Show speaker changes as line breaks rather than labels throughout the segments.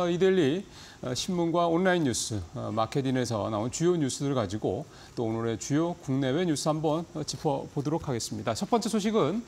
이데일리 신문과 온라인 뉴스, 마케팅에서 나온 주요 뉴스들을 가지고 또 오늘의 주요 국내외 뉴스 한번 짚어보도록 하겠습니다. 첫 번째 소식은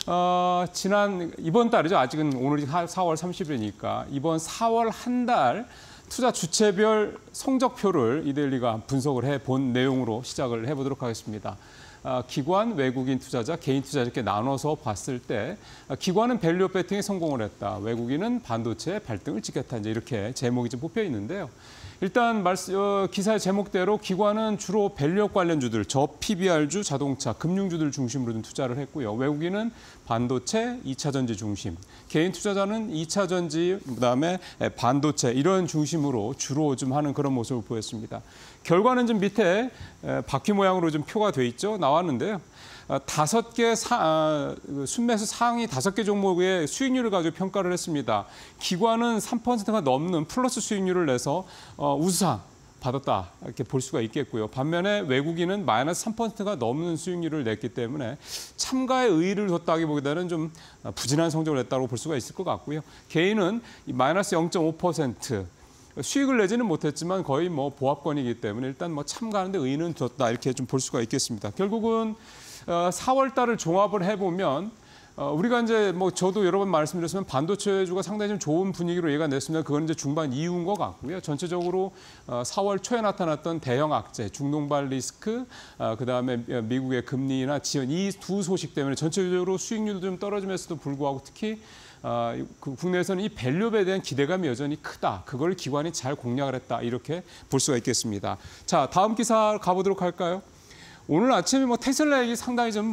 이번 달이죠. 아직은 오늘이 4월 30일이니까 이번 4월 한 달 투자 주체별 성적표를 이데일리가 분석을 해본 내용으로 시작을 해보도록 하겠습니다. 기관, 외국인 투자자, 개인 투자 이렇게 나눠서 봤을 때 기관은 밸류 배팅에 성공을 했다. 외국인은 반도체의 발등을 찍겠다. 이제 이렇게 제목이 좀 뽑혀 있는데요. 일단 기사의 제목대로 기관은 주로 밸류업 관련주들, 저PBR주, 자동차, 금융주들 중심으로 좀 투자를 했고요. 외국인은 반도체, 2차 전지 중심, 개인 투자자는 2차 전지, 그다음에 반도체 이런 중심으로 주로 좀 하는 그런 모습을 보였습니다. 결과는 좀 밑에 바퀴 모양으로 좀 표가 돼 있죠. 나왔는데요. 5개 순매수 상위 5개 종목의 수익률을 가지고 평가를 했습니다. 기관은 3%가 넘는 플러스 수익률을 내서 우수상 받았다 이렇게 볼 수가 있겠고요. 반면에 외국인은 마이너스 3%가 넘는 수익률을 냈기 때문에 참가의 의의를 뒀다기보다는 좀 부진한 성적을 냈다고 볼 수가 있을 것 같고요. 개인은 마이너스 0.5%. 수익을 내지는 못했지만 거의 보합권이기 때문에 일단 참가하는데 의의는 뒀다 이렇게 좀 볼 수가 있겠습니다. 결국은 4월 달을 종합을 해보면 우리가 이제 저도 여러 번 말씀드렸지만 반도체주가 상당히 좀 좋은 분위기로 얘가 냈습니다. 그건 이제 중반 이후인 것 같고요. 전체적으로 4월 초에 나타났던 대형 악재, 중동발 리스크, 그다음에 미국의 금리나 지원 이 두 소식 때문에 전체적으로 수익률도 좀 떨어지면서도 불구하고 특히 국내에서는 이 밸류업에 대한 기대감이 여전히 크다. 그걸 기관이 잘 공략을 했다. 이렇게 볼 수가 있겠습니다. 자, 다음 기사 가보도록 할까요? 오늘 아침에 테슬라 얘기 상당히 좀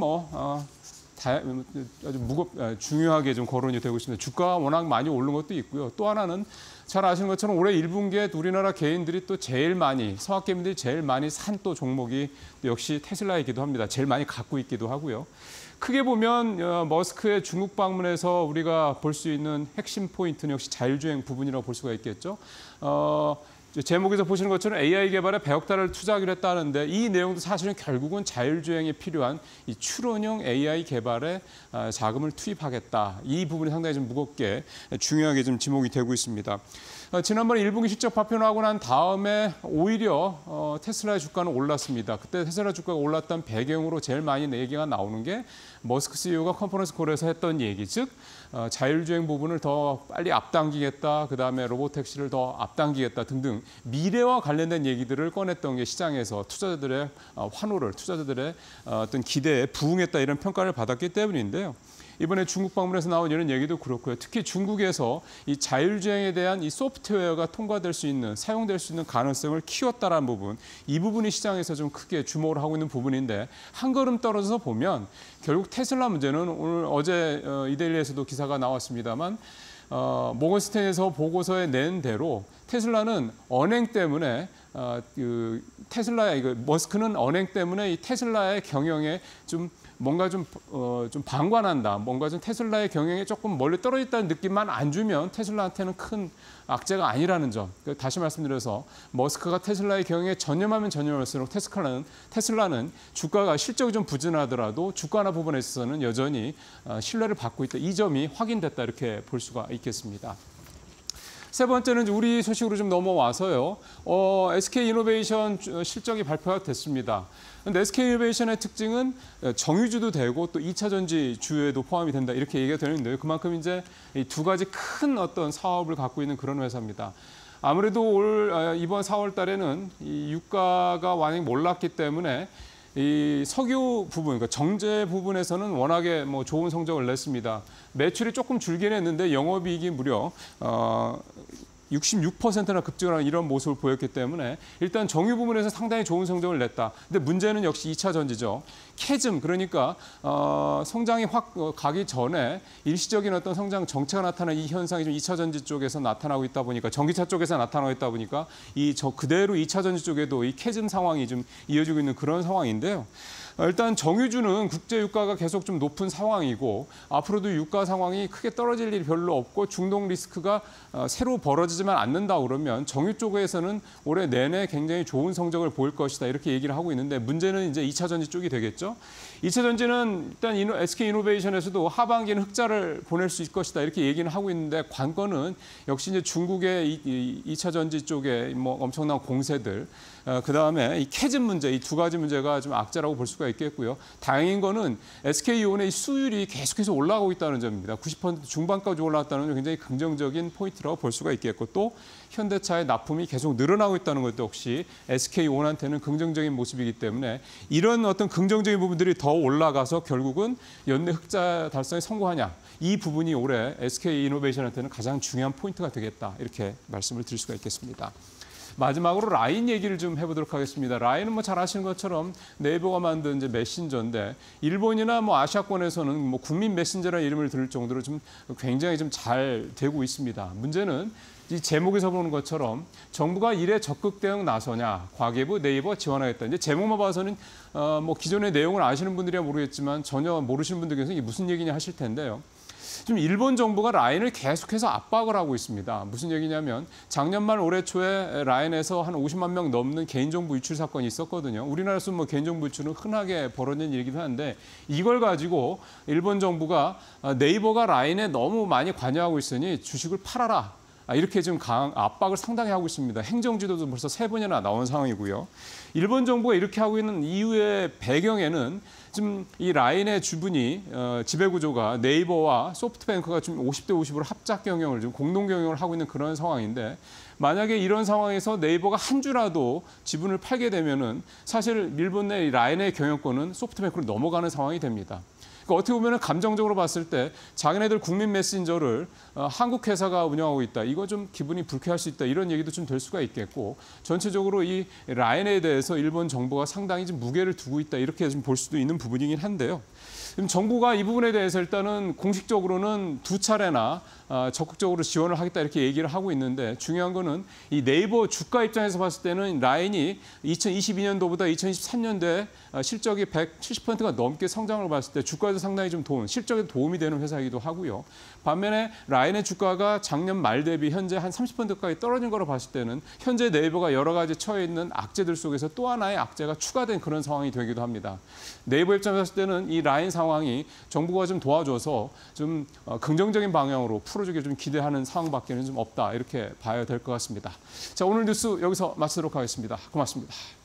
아주 중요하게 좀 거론이 되고 있습니다. 주가가 워낙 많이 오른 것도 있고요. 또 하나는 잘 아시는 것처럼 올해 1분기에 우리나라 개인들이 또 제일 많이, 성악개미들이 제일 많이 산 또 종목이 역시 테슬라이기도 합니다. 제일 많이 갖고 있기도 하고요. 크게 보면 머스크의 중국 방문에서 우리가 볼 수 있는 핵심 포인트는 역시 자율주행 부분이라고 볼 수가 있겠죠. 제목에서 보시는 것처럼 AI 개발에 100억 달러를 투자하기로 했다는데 이 내용도 사실은 결국은 자율주행에 필요한 이 추론형 AI 개발에 자금을 투입하겠다. 이 부분이 상당히 좀 무겁게 중요하게 좀 지목이 되고 있습니다. 지난번에 1분기 실적 발표를 하고 난 다음에 오히려 테슬라의 주가는 올랐습니다. 그때 테슬라 주가가 올랐던 배경으로 제일 많이 얘기가 나오는 게 머스크 CEO가 컨퍼런스 콜에서 했던 얘기, 즉 자율주행 부분을 더 빨리 앞당기겠다, 그다음에 로보택시를 더 앞당기겠다 등등 미래와 관련된 얘기들을 꺼냈던 게 시장에서 투자자들의 환호를, 투자자들의 어떤 기대에 부응했다 이런 평가를 받았기 때문인데요. 이번에 중국 방문에서 나온 이런 얘기도 그렇고요. 특히 중국에서 이 자율주행에 대한 이 소프트웨어가 통과될 수 있는, 사용될 수 있는 가능성을 키웠다라는 부분, 이 부분이 시장에서 좀 크게 주목을 하고 있는 부분인데 한 걸음 떨어져서 보면 결국 테슬라 문제는 오늘 어제 이데일리에서도 기사가 나왔습니다만 모건스탠에서 보고서에 낸 대로 테슬라는 언행 때문에 머스크는 언행 때문에 이 테슬라의 경영에 뭔가 좀 방관한다. 뭔가 좀 테슬라의 경영에 조금 멀리 떨어졌다는 느낌만 안 주면 테슬라한테는 큰 악재가 아니라는 점. 다시 말씀드려서 머스크가 테슬라의 경영에 전념하면 전념할수록 테슬라는 주가가 실적이 좀 부진하더라도 주가나 부분에 있어서는 여전히 신뢰를 받고 있다. 이 점이 확인됐다 이렇게 볼 수가 있겠습니다. 세 번째는 우리 소식으로 좀 넘어와서요. SK이노베이션 실적이 발표가 됐습니다. 근데 SK이노베이션의 특징은 정유주도 되고 또 2차 전지 주에도 포함이 된다 이렇게 얘기가 되는데요. 그만큼 이제 이 두 가지 큰 어떤 사업을 갖고 있는 그런 회사입니다. 아무래도 이번 4월 달에는 이 유가가 많이 올랐기 때문에 이 석유 부분, 그러니까 정제 부분에서는 워낙에 좋은 성적을 냈습니다. 매출이 조금 줄긴 했는데 영업이익이 무려 66%나 급증을 하는 이런 모습을 보였기 때문에 일단 정유 부분에서 상당히 좋은 성적을 냈다. 근데 문제는 역시 2차 전지죠. 캐즘, 그러니까 성장이 확 가기 전에 일시적인 어떤 성장 정체가 나타나는 이 현상이 좀 2차 전지 쪽에서 나타나고 있다 보니까, 전기차 쪽에서 나타나고 있다 보니까 그대로 2차 전지 쪽에도 이 캐즘 상황이 좀 이어지고 있는 그런 상황인데요. 일단 정유주는 국제 유가가 계속 좀 높은 상황이고 앞으로도 유가 상황이 크게 떨어질 일이 별로 없고 중동 리스크가 새로 벌어지지만 않는다 그러면 정유 쪽에서는 올해 내내 굉장히 좋은 성적을 보일 것이다 이렇게 얘기를 하고 있는데 문제는 이제 2차 전지 쪽이 되겠죠. 2차 전지는 일단 SK이노베이션에서도 하반기는 흑자를 보낼 수 있을 것이다 이렇게 얘기는 하고 있는데 관건은 역시 이제 중국의 2차 전지 쪽에 뭐 엄청난 공세들 그다음에 이 캐즘 문제 이 두 가지 문제가 좀 악재라고 볼 수가 있겠고요. 다행인 거는 SK이온의 수율이 계속해서 올라가고 있다는 점입니다. 90% 중반까지 올라왔다는 건 굉장히 긍정적인 포인트라고 볼 수가 있겠고 또 현대차의 납품이 계속 늘어나고 있다는 것도 역시 SK이온한테는 긍정적인 모습이기 때문에 이런 어떤 긍정적인 부분들이 더 올라가서 결국은 연내 흑자 달성에 성공하냐 이 부분이 올해 SK이노베이션한테는 가장 중요한 포인트가 되겠다 이렇게 말씀을 드릴 수가 있겠습니다. 마지막으로 라인 얘기를 좀 해보도록 하겠습니다. 라인은 뭐 잘 아시는 것처럼 네이버가 만든 이제 메신저인데 일본이나 뭐 아시아권에서는 뭐 국민 메신저라는 이름을 들을 정도로 좀 굉장히 좀 잘 되고 있습니다. 문제는 이 제목에서 보는 것처럼 정부가 이래 적극 대응 나서냐, 과기부 네이버 지원하겠다. 이제 제목만 봐서는 뭐 기존의 내용을 아시는 분들이야 모르겠지만 전혀 모르시는 분들께서 이게 무슨 얘기냐 하실 텐데요. 지금 일본 정부가 라인을 계속해서 압박을 하고 있습니다. 무슨 얘기냐면 작년 말 올해 초에 라인에서 한 50만 명 넘는 개인정보 유출 사건이 있었거든요. 우리나라에서 뭐 개인정보 유출은 흔하게 벌어진 일이기도 한데 이걸 가지고 일본 정부가 네이버가 라인에 너무 많이 관여하고 있으니 주식을 팔아라. 이렇게 좀 강한 압박을 상당히 하고 있습니다. 행정지도도 벌써 3번이나 나온 상황이고요. 일본 정부가 이렇게 하고 있는 이유의 배경에는 지금 이 라인의 주분이 지배구조가 네이버와 소프트뱅크가 좀 50대 50으로 합작 경영을 좀 공동 경영을 하고 있는 그런 상황인데 만약에 이런 상황에서 네이버가 한 주라도 지분을 팔게 되면은 사실 일본 내 라인의 경영권은 소프트뱅크로 넘어가는 상황이 됩니다. 그러니까 어떻게 보면 감정적으로 봤을 때 자기네들 국민 메신저를 한국 회사가 운영하고 있다. 이거 좀 기분이 불쾌할 수 있다. 이런 얘기도 좀 될 수가 있겠고 전체적으로 이 라인에 대해서 일본 정부가 상당히 좀 무게를 두고 있다. 이렇게 좀 볼 수도 있는 부분이긴 한데요. 지금 정부가 이 부분에 대해서 일단은 공식적으로는 2차례나 적극적으로 지원을 하겠다 이렇게 얘기를 하고 있는데 중요한 거는 이 네이버 주가 입장에서 봤을 때는 라인이 2022년도보다 2023년도에 실적이 170%가 넘게 성장을 봤을 때 주가에도 상당히 좀 실적에 도움이 되는 회사이기도 하고요. 반면에 라인의 주가가 작년 말 대비 현재 한 30%까지 떨어진 거로 봤을 때는 현재 네이버가 여러 가지 처해 있는 악재들 속에서 또 하나의 악재가 추가된 그런 상황이 되기도 합니다. 네이버 입장에서 봤을 때는 이 라인 상황이 정부가 좀 도와줘서 좀 긍정적인 방향으로 풀어주길 좀 기대하는 상황밖에는 좀 없다 이렇게 봐야 될 것 같습니다. 자, 오늘 뉴스 여기서 마치도록 하겠습니다. 고맙습니다.